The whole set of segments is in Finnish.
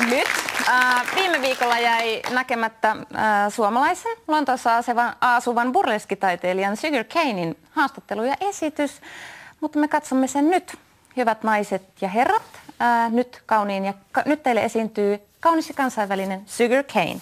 Nyt. Viime viikolla jäi näkemättä suomalaisen Lontoossa asuvan burleskitaiteilijan Sugar Kanen haastattelu ja esitys, mutta me katsomme sen nyt. Hyvät naiset ja herrat, nyt teille esiintyy kaunis ja kansainvälinen Sugar Kane.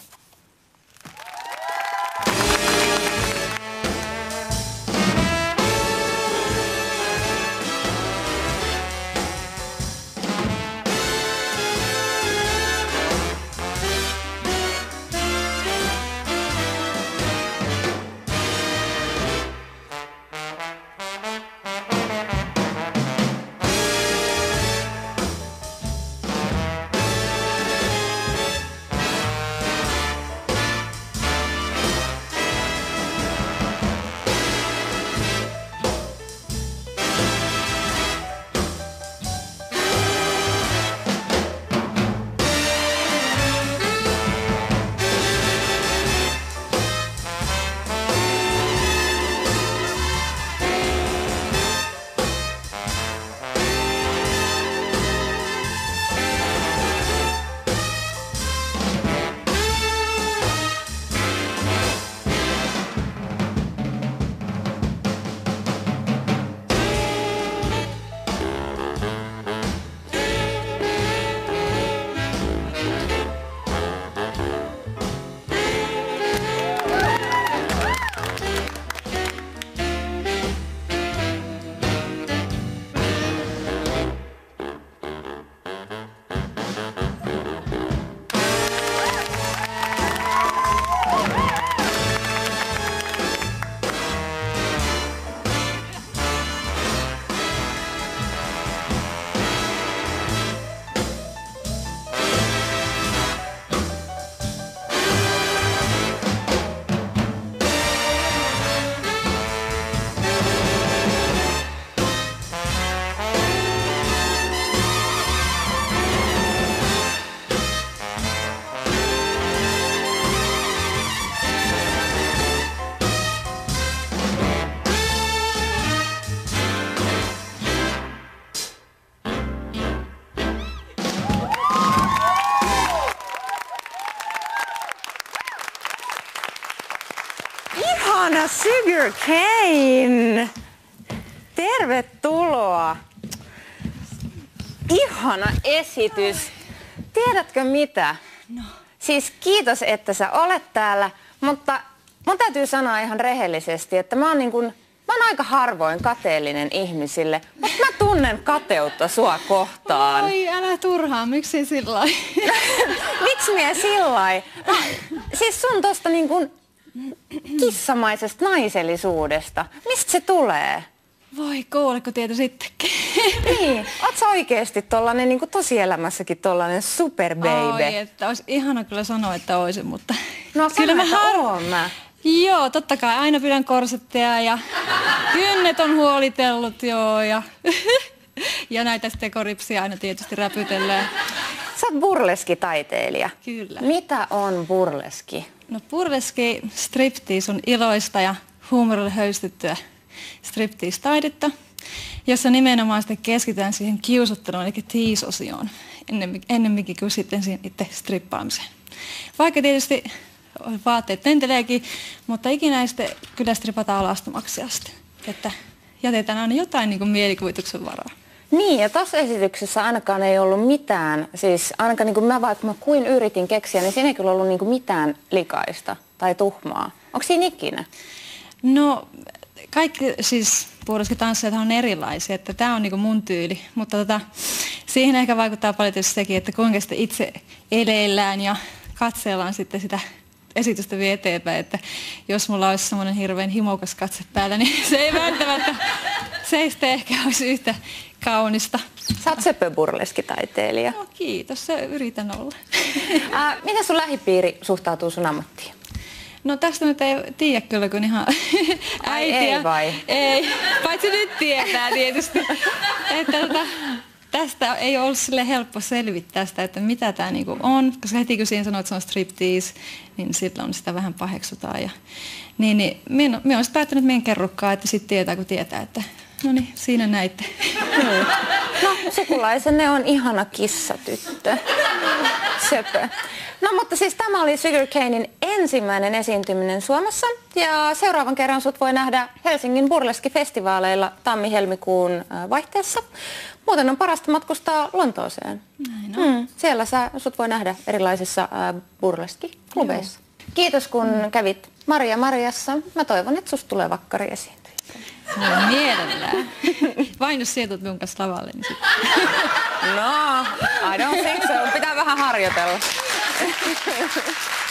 Ihana Sugar Kane! Tervetuloa! Ihana esitys! Tiedätkö mitä? No. Siis kiitos, että sä olet täällä, mutta mun täytyy sanoa ihan rehellisesti, että mä oon aika harvoin kateellinen ihmisille, mutta mä tunnen kateutta sua kohtaan. Oi, älä turhaa, miksi sillai? Miksi mie sillai? Siis sun tosta kissamaisesta naisellisuudesta. Mistä se tulee? Voi kuuliko tieto sittenkin? Niin, oot sä oikeesti tollanen tosielämässäkin tollanen superbaby? Oi, että olisi ihana kyllä sanoa, että oisin, mutta... No kyllä oon mä. Joo, totta kai aina pidän korsetteja ja kynnet on huolitellut, joo, ja näitä tekoripsiä aina tietysti räpytellään. Sä oot burleskitaiteilija. Kyllä. Mitä on burleski? No burleski striptease on iloista ja huumorilla höystettyä striptease-taidetta, jossa nimenomaan sitten keskitytään siihen kiusotteluun, eli tease-osioon, ennemminkin kuin sitten siihen itse strippaamiseen. Vaikka tietysti vaatteet lenteleekin, mutta ikinä ei sitten kyllä stripataan alastomaksi asti. Että jätetään aina jotain mielikuvituksen varaa. Niin, ja tässä esityksessä ainakaan ei ollut mitään, siis ainakaan vaikka mä kuin yritin keksiä, niin siinä ei kyllä ollut mitään likaista tai tuhmaa. Onko siinä ikinä? No, kaikki siis burleski-tanssijathan on erilaisia, että tämä on mun tyyli, mutta siihen ehkä vaikuttaa paljon tietysti sekin, että kuinka sitten itse eleillään ja katsellaan sitten sitä esitystä vie eteenpäin, että jos mulla olisi semmoinen hirveän himokas katse päällä, niin se ei välttämättä, se ei sitten ehkä olisi yhtä kaunista. Sä oot söpö burleskitaiteilija. No kiitos, se yritän olla. Miten sun lähipiiri suhtautuu sun ammattiin? No tästä nyt ei tiedä kyllä, kun ihan äitiä. Ei vai? Ei, paitsi nyt tietää tietysti, että tästä ei ollut sille helppo selvittää sitä, että mitä tämä on, koska heti kun siinä sanoo, että se on striptease, niin silloin sitä vähän paheksutaan. Ja, niin minä olen päättänyt, että minä en kerrokaan, että sitten tietää, kun tietää, että no niin, siinä näitte. No, sukulaisenne on ihana kissatyttö. Söpö. No mutta siis tämä oli Sugar Kanen ensimmäinen esiintyminen Suomessa ja seuraavan kerran sut voi nähdä Helsingin burleskifestivaaleilla tammi-helmikuun vaihteessa. Muuten on parasta matkustaa Lontooseen. Näin on. Siellä sut voi nähdä erilaisissa burleskiklubeissa. Kiitos kun kävit Marjassa. Mä toivon, että susta tulee vakkari esiintyjä. Mielellään. Vain jos sieltä minun kanssa lavalle, niin sitten. No, I don't think so. Pitää vähän harjoitella.